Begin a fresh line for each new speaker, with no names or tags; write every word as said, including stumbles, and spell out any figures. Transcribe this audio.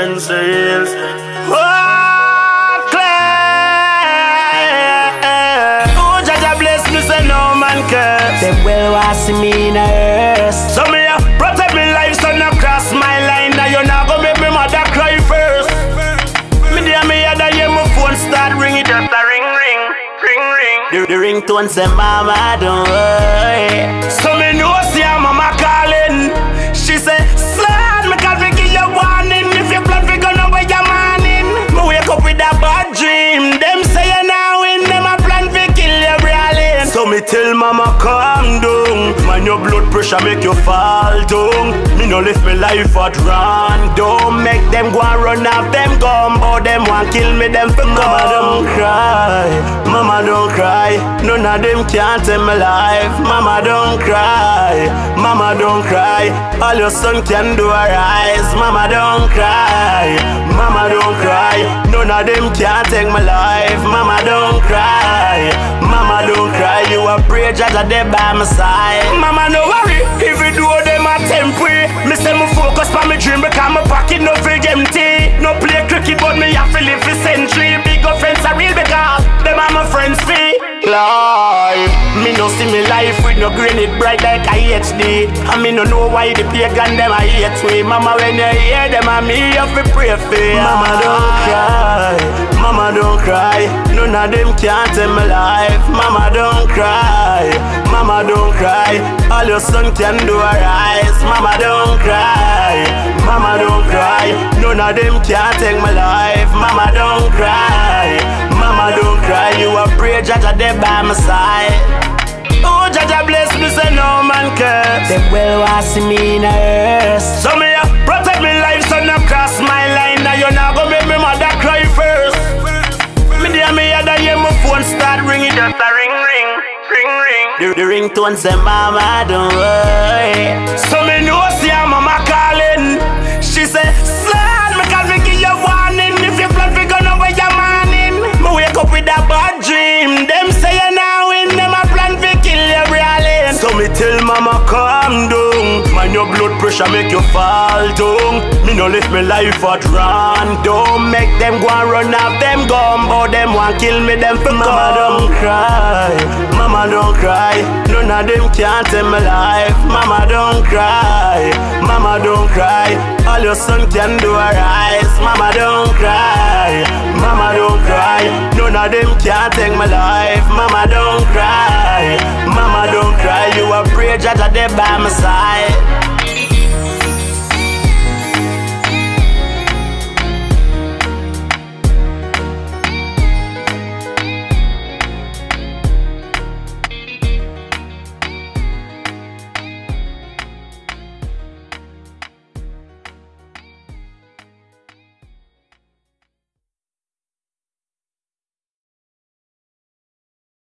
expenses. Oh, Claire. Oh, Jaja bless me, say no man curse.
Them well want see me in a hearse.
So me uh, protect me life, so not cross my line. Now you not gonna make me mother cry first. Me dear me other hear my phone start ringing, just a ring ring, ring ring.
The, the ringtone say mama don't worry.
So me know see her mama calling. She say, son, me can't give you warning. If you plan fi go know where you're morning. Me wake up with a bad dream. Them say you now win, them a plan fi kill you brawling. So me tell mama calm down. Man your blood pressure make you fall down. Me no live me life at random. Make them go and run off them gun. But them want kill me, them fi
Mama don't cry, mama don't cry. None of them can't take my life. Mama don't cry, mama don't cry. All your son can do are rise. Mama don't cry, mama don't cry. None of them can't take my life. Mama don't cry, mama don't cry. You a pray Jaja there by my side.
Mama no worry, if you do them a temporary. Me say me focus on me dream because my pocket no fig empty. No play cricket but me have to live for century. Big offense are real because them are my friends fee.
Life, me no see me life with no granite bright like I H D. And me no know why the pagan them I hate me. Mama when you hear them and me you have to pray for you. Mama don't cry, mama don't cry. None of them can't take my life. Mama don't cry, mama don't cry. All your son can do are rise. Mama don't cry, mama don't cry. None of them can't take my life. Mama don't cry, mama don't cry. You a pray Jaja there by my side.
Oh, Jaja bless me, say no man curse.
Them well want see me in a hearse.
So me uh, protect me life, so not cross my line. Now you not gonna make me mother cry first. Me dear me other hear my phone start ringing, just a ring ring, ring ring.
The, the ringtone say mama don't worry.
So me know see her mama calling. She say, son, me can't give you warning. If you plan fi go know where you're morning. Me wake up with a bad dream. Them say you now win, them a plan fi kill you brawling.
So me tell mama calm down. Man your blood pressure make you fall down. Me no live me life at random. Make them go and run off them gun. But them want kill me, them fi Mama don't cry, mama don't cry. None of them can't take my life. Mama don't cry, mama don't cry. All your son can do are rise. Mama don't cry, mama don't cry. None of them can't take my life. Mama don't cry, mama don't cry. You a pray Jaja there by my side.